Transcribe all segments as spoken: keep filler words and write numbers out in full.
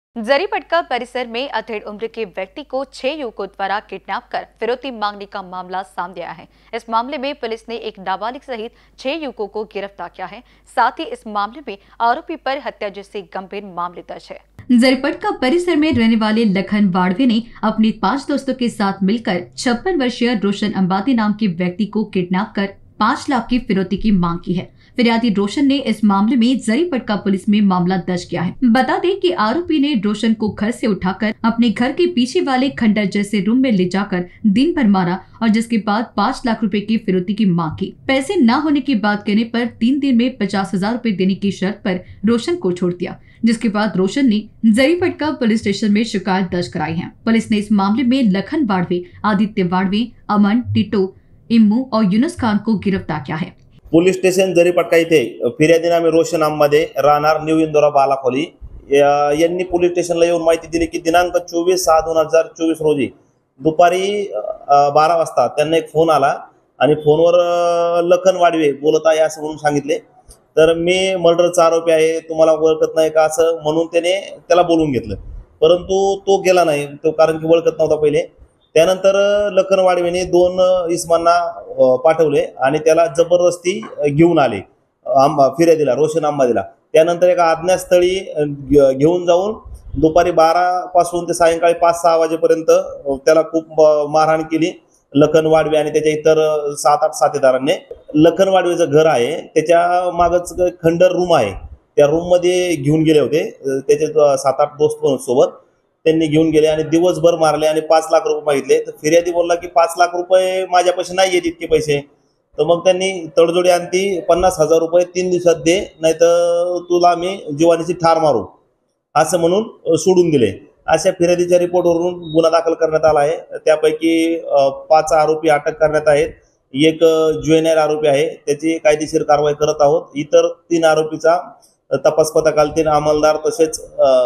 जरीपटका परिसर में अधेड़ उम्र के व्यक्ति को छह युवकों द्वारा किडनैप कर फिरौती मांगने का मामला सामने आया है। इस मामले में पुलिस ने एक नाबालिग सहित छह युवकों को गिरफ्तार किया है। साथ ही इस मामले में आरोपी पर हत्या जैसे गंभीर मामले दर्ज है। जरीपटका परिसर में रहने वाले लखन वाड़वे ने अपने पांच दोस्तों के साथ मिलकर छप्पन वर्षीय रोशन अंबाती नाम के व्यक्ति को किडनैप कर पाँच लाख की फिरौती की मांग की है। फिरियादी रोशन ने इस मामले में जरीपटका पुलिस में मामला दर्ज किया है। बता दें कि आरोपी ने रोशन को घर से उठाकर अपने घर के पीछे वाले खंडर जैसे रूम में ले जाकर दिन भर मारा और जिसके बाद पाँच लाख रुपए की फिरौती की मांग की। पैसे न होने की बात कहने पर तीन दिन में पचास हजार रूपए देने की शर्त पर रोशन को छोड़ दिया, जिसके बाद रोशन ने जरीपटका पुलिस स्टेशन में शिकायत दर्ज कराई है। पुलिस ने इस मामले में लखन वाड़वे, आदित्य वाड़वे, अमन, टिटो, इम्मू और यूनुस खान को गिरफ्तार किया है। पोलीस स्टेशन जरीपटका इथे फिर्यादी नामे रोशन आंबादे राहणार न्यू इंदोरा बालाखोली यांनी पोलीस स्टेशनला येऊन माहिती दिली की दिनांक चोवीस सहा दोन हजार चोवीस रोजी दुपारी बारा वाजता त्यांना एक फोन आला आणि फोनवर लखन वाडवे बोलत आहे असं म्हणून सांगितले। तर मी मर्डरचा आरोपी आहे, तुम्हाला ओळखत नाही का असं म्हणून त्याने त्याला बोलून घेतलं, परंतु तो गेला नाही, तो कारण की ओळखत नव्हता पहिले। त्यानंतर लखन वाडवेने दोन इसमांना पाठवले आणि त्याला जबरदस्ती घेऊन आले आंबा फिर्यादीला रोशन आंबादीला। त्यानंतर एका अज्ञातस्थळी घेऊन जाऊन दुपारी बारा पासून ते सायंकाळी पाच सहा वाजेपर्यंत त्याला खूप मारहाण केली लखन वाडवे आणि त्याच्या इतर सात आठ साथीदारांनी। लखन वाडवेचं घर आहे, त्याच्या मागच खंडर रूम आहे, त्या रूम मध्ये घेऊन गेले होते त्याचे सात आठ दोस्त सोबत। त्यांनी घेऊन गेले आणि दिवसभर मारले आणि पाच लाख रुपये मागितले। तर फिर्यादी बोलला की पाच लाख रुपये माझ्यापाशी नाही आहेत इतके पैसे। तर मग त्यांनी तडजोडी आणती पन्नास हजार रुपये तीन दिवसात दे, नाहीतर तुला मी जीवानीची ठार मारू असं म्हणून सोडून दिले। अशा फिर्यादीच्या रिपोर्टवरून गुन्हा दाखल करण्यात आला आहे। त्यापैकी पाच आरोपी अटक करण्यात आहेत, एक ज्युएनाइल आरोपी आहे, त्याची कायदेशीर कारवाई करत आहोत। इतर तीन आरोपीचा तपास पथकातील तीन अंमलदार तसेच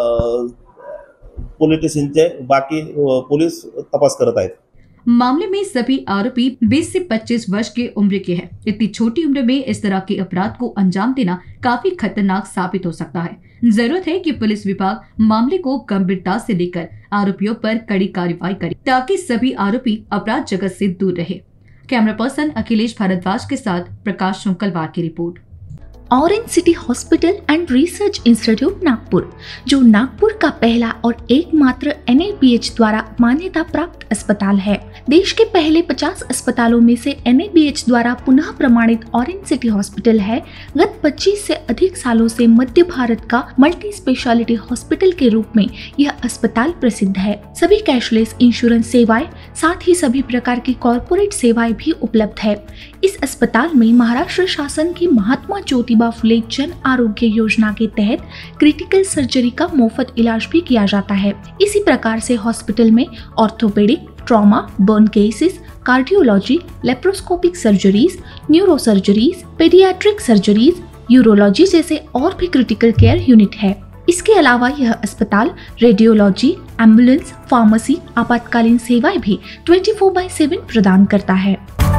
पुलिस स्टेशन के बाकी पुलिस तपास करत आहेत। मामले में सभी आरोपी बीस से पच्चीस वर्ष की उम्र के हैं। इतनी छोटी उम्र में इस तरह के अपराध को अंजाम देना काफी खतरनाक साबित हो सकता है। जरूरत है कि पुलिस विभाग मामले को गंभीरता से लेकर आरोपियों पर कड़ी कार्रवाई करे ताकि सभी आरोपी अपराध जगत से दूर रहे। कैमरा पर्सन अखिलेश भारद्वाज के साथ प्रकाश शुंकलवार की report. Orange City Hospital and Research Institute Nagpur, जो नागपुर का पहला और एकमात्र एन ए बी एच द्वारा मान्यता प्राप्त अस्पताल है। देश के पहले पचास अस्पतालों में से एन ए बी एच द्वारा पुनः प्रमाणित ऑरेंज सिटी हॉस्पिटल है। गत पच्चीस से अधिक सालों से मध्य भारत का मल्टी स्पेशलिटी हॉस्पिटल के रूप में यह अस्पताल प्रसिद्ध है। सभी कैशलेस इंश्योरेंस सेवाएं, साथ ही सभी प्रकार की कॉर्पोरेट सेवाएं भी उपलब्ध है। इस अस्पताल में महाराष्ट्र शासन की महात्मा ज्योतिबा फुले जन आरोग्य योजना के तहत क्रिटिकल सर्जरी का मुफ्त इलाज भी किया जाता है। इसी प्रकार से हॉस्पिटल में orthopaedic, trauma, burn cases, cardiology, laparoscopic surgeries, neuro surgeries, paediatric surgeries, urology जैसे और भी क्रिटिकल केयर यूनिट है। इसके अलावा यह अस्पताल रेडियोलॉजी, एम्बुलेंस, फार्मेसी, आपातकालीन सेवाएं भी चौबीस बाय सात प्रदान करता है।